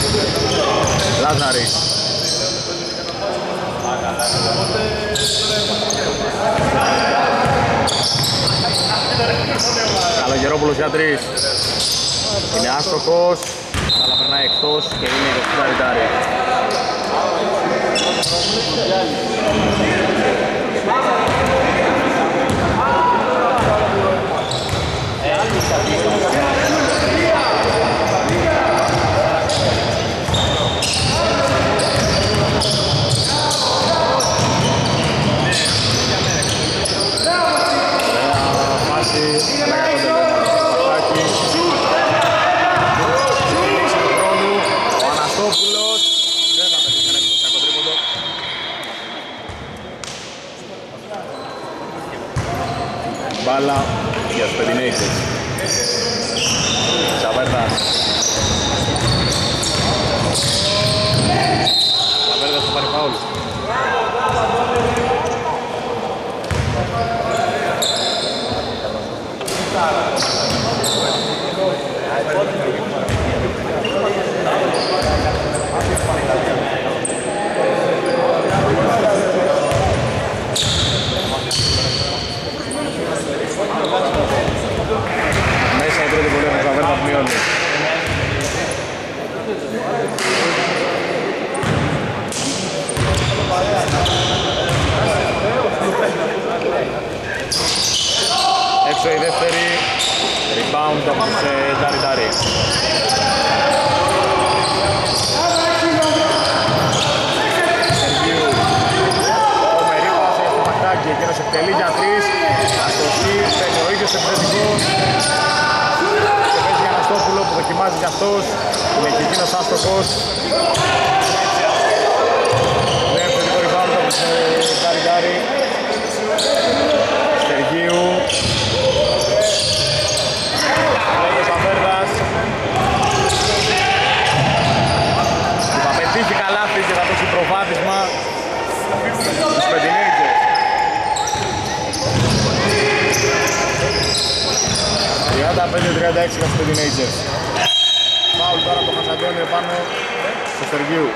Λάζαρης. Καλογερόπουλος για 3. Είναι άστοχος, αλλά περνάει εκτός και είναι για το Δαριτάρι. Μπάλα για τους Pedinators. Τσαβέρδας. Τσαβέρδας θα πάρει φάουλ. Μέσα η πρώτη βολή από Τσαβέρδα που μειώνει. Έξω η δεύτερη, rebound από τους Δαριτάρι. Σεργίου, ο Μερίπας έχει το πακτάκι, εκείνος εκτελεί για 3, αστοχή, παίρνει ο ίδιος επιθετικός και παίζει για Αναστόπουλο που δοκιμάζει για αυτός, είναι και εκείνος άστοχος. Είναι επιθετικό rebound από τους Δαριτάρι. Σεργίου, λέγει ο Σαβέρδας, θα πετύχει καλάθι και θα δώσει προβάδισμα στους Pedinators. 35-36 για τους Pedinators. Φάουλ τώρα από τον Χασαντώνιο πάνω στο Σεργίου.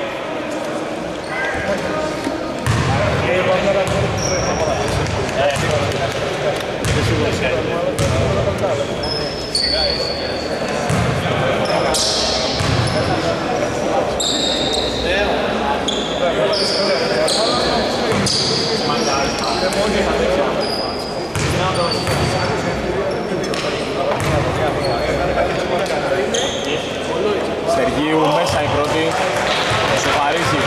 Σεργίου μέσα η πρώτη, σοφαρίζει.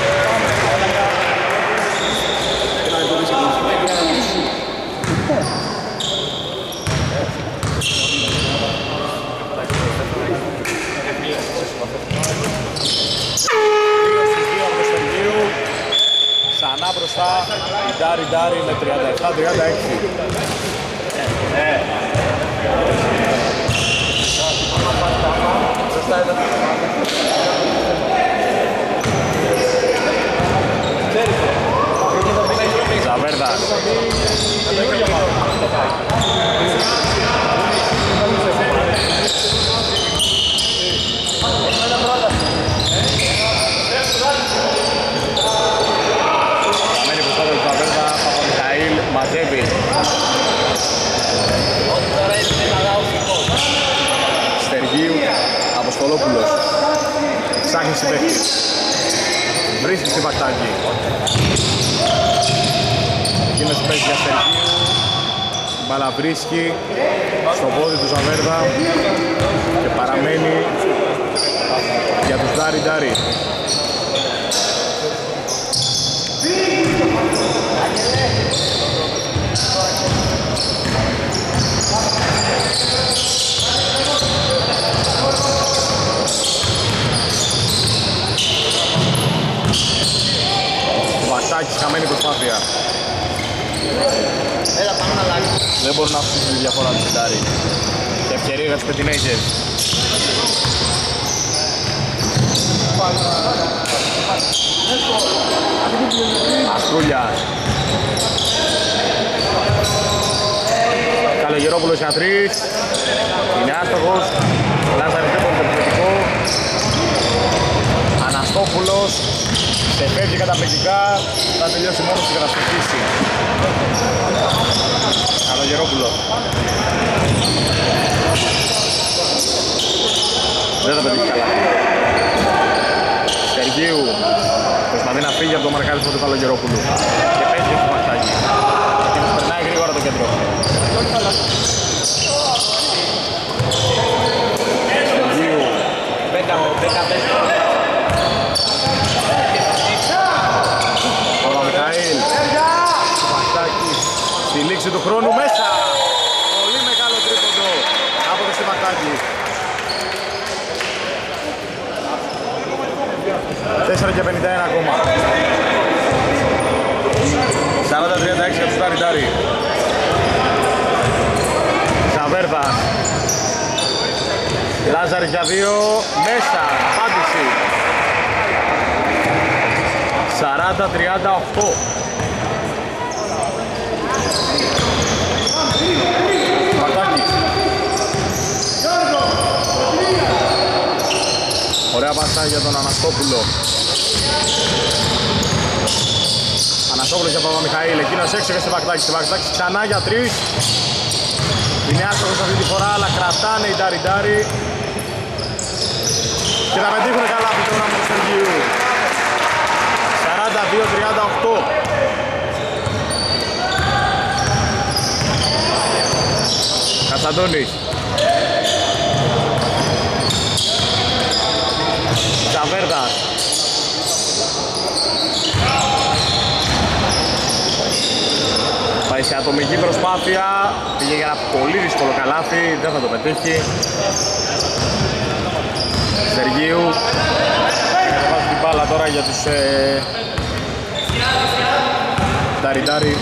Ξανά μπροστά η Δαριτάρι με 37-36. Ζαβέρδας. Καμένη μπροστά του Ζαβέρδα, Παπαμιχαήλ μαζεύει. Στεργίου, Αποστολόπουλος. Ψάχνει συμπαίχτη. Βρίσκει στην Πακτάκη. Εκείνος παίζει για Στεργίου. Την μπάλα βρίσκει στο πόδι του Ζαβέρδα και παραμένει για τους Δαριτάρι. Βασάκης, χαμένη προσπάθεια. Δεν μπορούν να αφήσουν τη διαφορά του Δαριτάρι. Και ευκαιρία για τους Pedinators. Αστρούλιας. Καλογερόπουλος για 3. Είναι άστοχος. Λάζαρης δεν μπορεί το επιθετικό. Αναστόπουλος. Αναστόπουλος σε φεύγει καταπληκτικά, θα τελειώσει μόνο στην καταστροφήση. Καλογερόπουλος. Δεν θα πετύχει καλά. Σεργίου προσπαθεί να φύγει από το μαρκάρισμα του Καλογερόπουλου και πέφτει στο μαχτάκι. Και μας περνάει γρήγορα το κέντρο. Σεργίου. Παπαμιχαήλ. Στιβακτάκης. Στη λήξη του χρόνου μέσα. Πολύ μεγάλο τρίποντο από το Στιβακτάκη. 4 και 51 ακόμα. 40-36 για τους Ταριτάρι. Ζαβέρδας. Λάζαρης για 2. Μέσα. Απάντηση. 40-38. Πατάκης. Ωραία πασά για τον Αναστόπουλο. Αναστόπουλος για Παπαμιχαήλ. Εκείνος έξω και Στιβακτάκης. Στιβακτάκης ξανά για 3. Είναι άστοχος αυτή τη φορά, αλλά κρατάνε οι Ταριτάρι. Και θα πετύχουν καλά από τον Άμμο του Σεργίου. 42-38. Κατσαντώνης. Ζαβέρδας. Πάει σε ατομική προσπάθεια. Πήγε για ένα πολύ δύσκολο καλάθι. Δεν θα το πετύχει. Σεργίου. Θα βάζει την μπάλα τώρα για τους Ταριτάρι.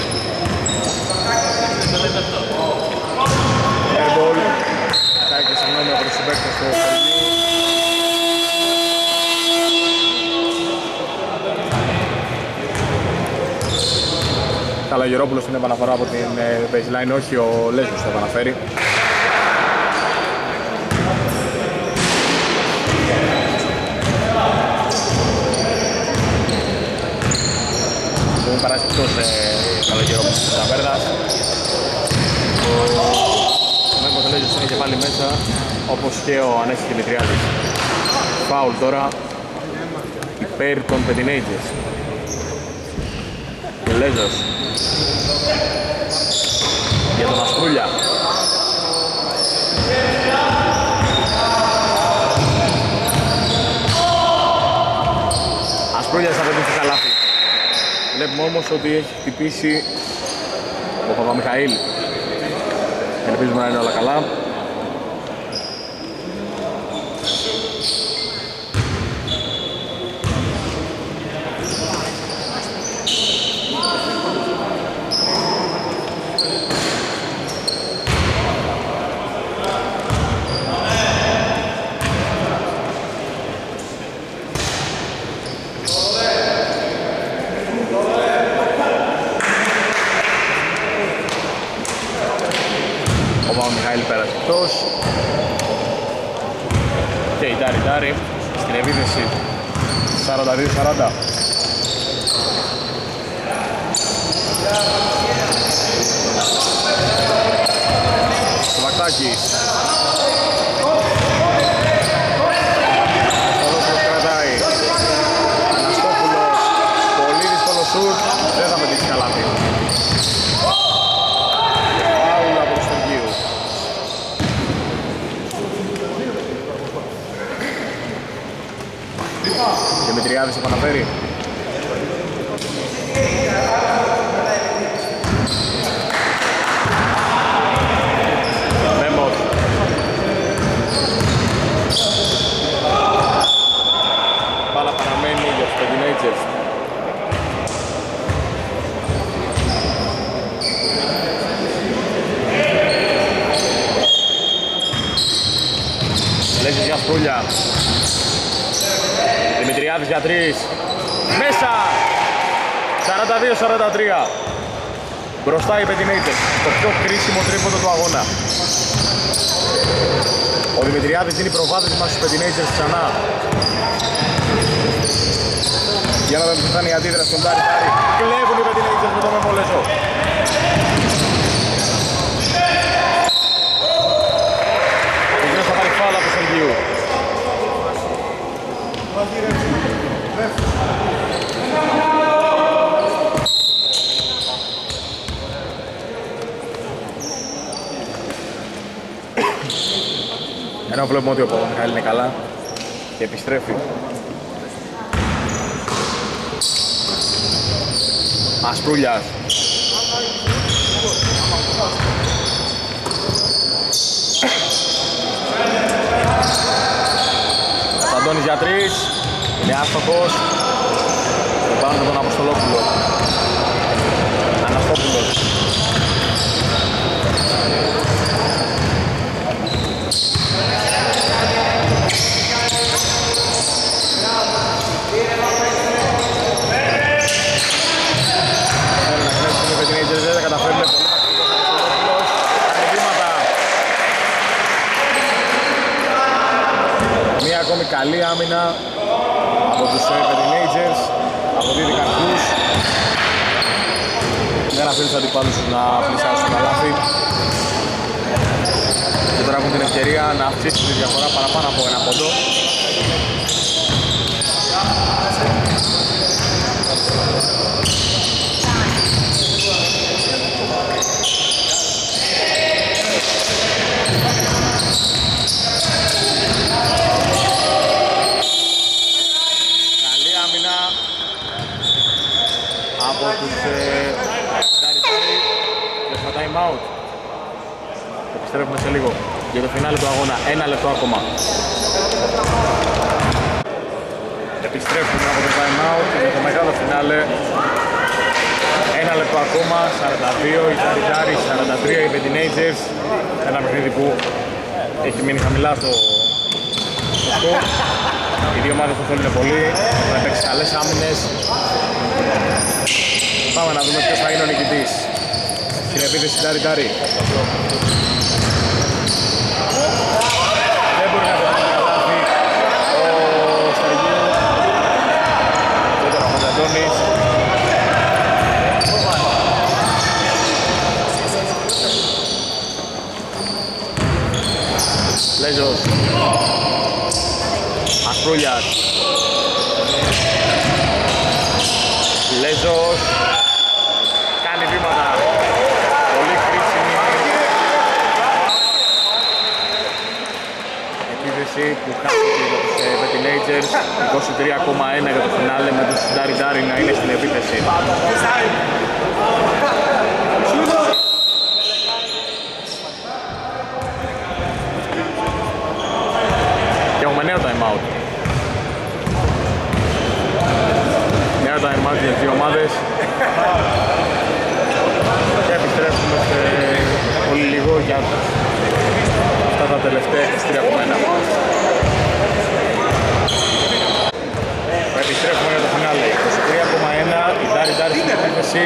Airball. Κάνει και συγγνώμη από τους συμπαίκτες του Σεργίου. Καλαγερόπουλος είναι επαναφορά από την baseline, όχι ο Λέζος το επαναφέρει. Έχουν περάσει εκτός Καλαγερόπουλος της Ταβέρδας. Ο Μέμπος Λέζος είναι και πάλι μέσα, όπως και ο Ανέσης Δημητριάδης. Φάουλ τώρα υπέρ των Petinages. Ο Λέζος για τον Αστρούλια. Αστρούλιας θα πετύχει καλάθι. Βλέπουμε όμως ότι έχει χτυπήσει ο Παπαμιχαήλ. Ελπίζουμε να είναι όλα καλά. Και η Ταριτάρι στην επίθεση 42-40. Στιβακτάκης. Αναστόπουλος κρατάει. Αναστόπουλος. Πολύ δύσκολο σουτ. Δεν θα πετύχει καλάθι. Φάουλ από το Στεργίου. Δημητριάδης επαναφέρει. Μέμος. Μπάλα παραμένει για τους Petinages. Λέξεις για Στούλια. Δημητριάδης για 3. Μέσα! 42-43. Μπροστά οι Petinages. Το πιο κρίσιμο τρίποντο του αγώνα. Ο Δημητριάδης δίνει προβάδισμα στους Petinages ξανά. Για να δούμε ποιος θα είναι η αντίδραση των Ντάρι Ντάρι. Κλέβουν οι Πετινέιτζερς με το Μεμολεζό. Εκείνος θα πάρει φάουλα του Σεργίου. Ενώ βλέπουμε ότι ο Παπαμιχάλη είναι καλά και επιστρέφει. Ασπρούλιας. Ο Αντώνης για 3. Είναι άστοχος. Πάνω με τον Αποστολόπουλο. Αναστόπουλος. Δεν καταφέρνει πολύ μακρύτος. Κάνει βήματα. Μία ακόμη καλή άμυνα από τους Teenagers. Αποδίδει καρπούς. Δεν αφήνει τους αντιπάλους να πλησιάσουν τα λάθη. Και τώρα έχουν την ευκαιρία να αυξήσουν τη διαφορά παραπάνω από ένα πόντο. Επιστρέφουμε σε λίγο για το φινάλε του αγώνα. 1 λεπτό ακόμα. Επιστρέφουμε από το time out για το μεγάλο φινάλε. 1 λεπτό ακόμα. 42 οι Ταριτάροι, 43 οι Teenagers. Ένα παιχνίδι που έχει μείνει χαμηλά στο σκορ. Οι δύο ομάδες το θέλουν πολύ. Θα παίξει καλές άμυνες. Πάμε να δούμε ποιος θα είναι ο νικητής. Στην επίθεση Ταριτάροι. Δεν μπορεί να πετύχει καλάθι ο Σταργίου. Δεν τον αφήνει Αντώνης. Λέζος. Ασπρούλιας. Λέζος. Κάνει βήματα. Πολύ χρήσιμη επίθεση που χάθηκε για τους Teenagers. 23,1 για το φινάλε με τους Ντάρι Ντάρι να είναι στην επίθεση. Και έχουμε νέο time out. Νέο time out για τις δύο ομάδες. Και επιστρέφουμε σε πολύ λίγο για αυτά τα τελευταία 23,1. Επιστρέφουμε για το φινάλε. 23,1 η Ντάρι Ντάρι στην επίθεση.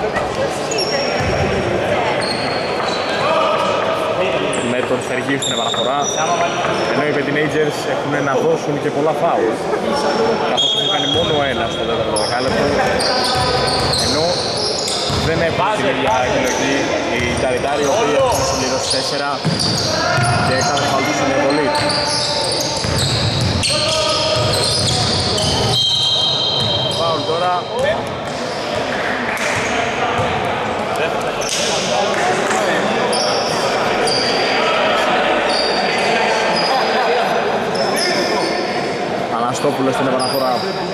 Με τον Σεργίου στην επαναφορά. Ενώ οι Teenagers έχουν να δώσουν και πολλά φάουλ. Καθώς έχουν κάνει μόνο ένα στο τέταρτο δεκάλεπτο. Ενώ δεν έχουν την ίδια επιλογή οι Ταριτάροι, οι οποίοι έχουν συμπληρώσει 4 και κάθε φάουλ τους είναι πολύ. Φάουλ τώρα. Αναστόπουλος στην επαναφορά.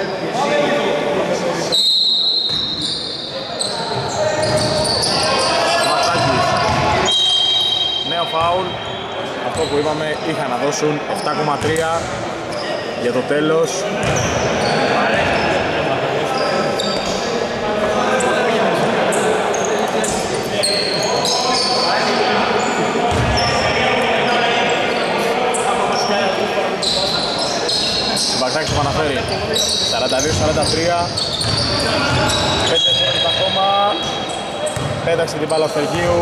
Νέο φάουλ. Αυτό που είπαμε είχαν να δώσουν 7,3 για το τέλος. Μπακτάκης επαναφέρει 42-43. 5 σέντες ακόμα. Πέταξε την μπάλα στο Στεργίου.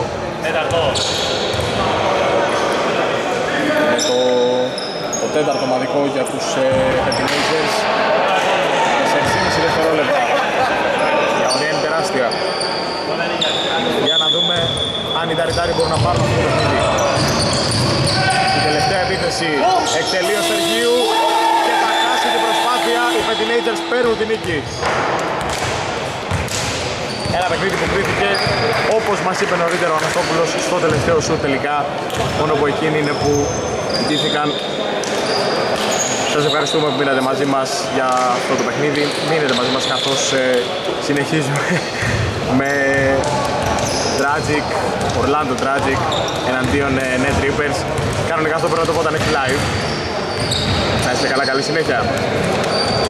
Με το τέταρτο μαδικό για τους Teenagers. 4,5 δευτερόλεπτα. μπορούν να πάρουν αυτό το παιχνίδι. Η τελευταία επίθεση εκτελεί ο Σεργίου και θα χάσει την προσπάθεια. Οι Petinagers παίρνουν την νίκη. Ένα παιχνίδι που κρίθηκε, όπως μας είπε νωρίτερα ο Αναστόπουλος, στο τελευταίο σου τελικά. Μόνο από εκείνοι είναι που νικήθηκαν. Σας ευχαριστούμε που μείνατε μαζί μας για αυτό το παιχνίδι. Μείνετε μαζί μας καθώς συνεχίζουμε με Tragic, Orlando Tragic εναντίον Net Reapers. Κανονικά αυτό πρέπει να το πω όταν έχει live. Να είστε καλά, καλή συνέχεια.